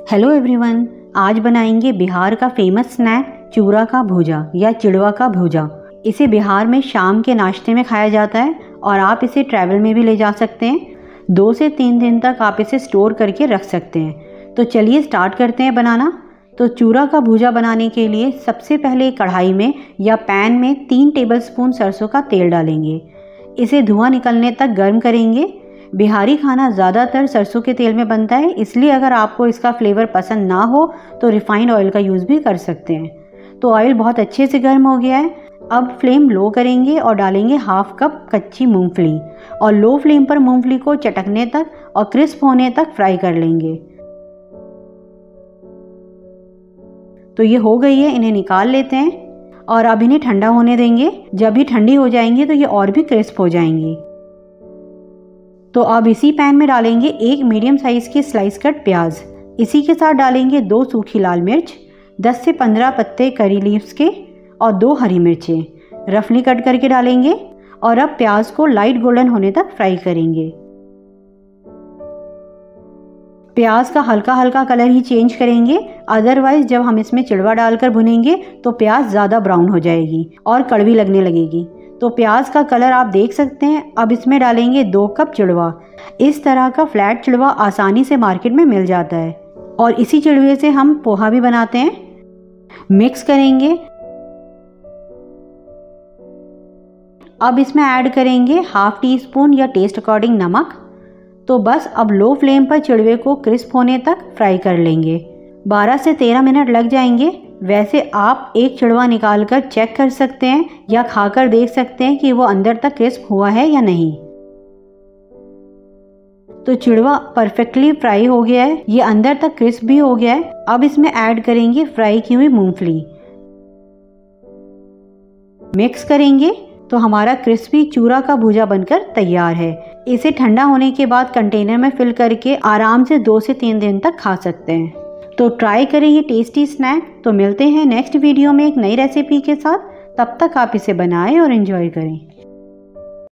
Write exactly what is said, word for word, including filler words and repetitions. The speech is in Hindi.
हेलो एवरीवन, आज बनाएंगे बिहार का फेमस स्नैक चूरा का भूजा या चिड़वा का भूजा। इसे बिहार में शाम के नाश्ते में खाया जाता है और आप इसे ट्रैवल में भी ले जा सकते हैं। दो से तीन दिन तक आप इसे स्टोर करके रख सकते हैं। तो चलिए स्टार्ट करते हैं बनाना। तो चूरा का भूजा बनाने के लिए सबसे पहले कढ़ाई में या पैन में तीन टेबलस्पून सरसों का तेल डालेंगे। इसे धुआं निकलने तक गर्म करेंगे। बिहारी खाना ज़्यादातर सरसों के तेल में बनता है, इसलिए अगर आपको इसका फ्लेवर पसंद ना हो तो रिफाइंड ऑयल का यूज़ भी कर सकते हैं। तो ऑयल बहुत अच्छे से गर्म हो गया है। अब फ्लेम लो करेंगे और डालेंगे हाफ कप कच्ची मूंगफली और लो फ्लेम पर मूंगफली को चटकने तक और क्रिस्प होने तक फ्राई कर लेंगे। तो ये हो गई है, इन्हें निकाल लेते हैं और अब इन्हें ठंडा होने देंगे। जब भी ठंडी हो जाएंगी तो ये और भी क्रिस्प हो जाएंगी। तो अब इसी पैन में डालेंगे एक मीडियम साइज़ की स्लाइस कट प्याज। इसी के साथ डालेंगे दो सूखी लाल मिर्च, दस से पंद्रह पत्ते करी लीव्स के और दो हरी मिर्चें रफली कट करके डालेंगे। और अब प्याज को लाइट गोल्डन होने तक फ्राई करेंगे। प्याज का हल्का हल्का कलर ही चेंज करेंगे, अदरवाइज जब हम इसमें चिड़वा डालकर भुनेंगे तो प्याज ज़्यादा ब्राउन हो जाएगी और कड़वी लगने लगेगी। तो प्याज का कलर आप देख सकते हैं। अब इसमें डालेंगे दो कप चिड़वा। इस तरह का फ्लैट चिड़वा आसानी से मार्केट में मिल जाता है और इसी चिड़वे से हम पोहा भी बनाते हैं। मिक्स करेंगे। अब इसमें ऐड करेंगे हाफ टी स्पून या टेस्ट अकॉर्डिंग नमक। तो बस अब लो फ्लेम पर चिड़वे को क्रिस्प होने तक फ्राई कर लेंगे। बारह से तेरह मिनट लग जाएंगे। वैसे आप एक चिड़वा निकाल कर चेक कर सकते हैं या खाकर देख सकते हैं कि वो अंदर तक क्रिस्प हुआ है या नहीं। तो चिड़वा परफेक्टली फ्राई हो गया है, ये अंदर तक क्रिस्प भी हो गया है। अब इसमें ऐड करेंगे फ्राई की हुई मूंगफली। मिक्स करेंगे तो हमारा क्रिस्पी चूरा का भूजा बनकर तैयार है। इसे ठंडा होने के बाद कंटेनर में फिल करके आराम से दो से तीन दिन तक खा सकते हैं। तो ट्राई करें ये टेस्टी स्नैक। तो मिलते हैं नेक्स्ट वीडियो में एक नई रेसिपी के साथ। तब तक आप इसे बनाएं और एंजॉय करें।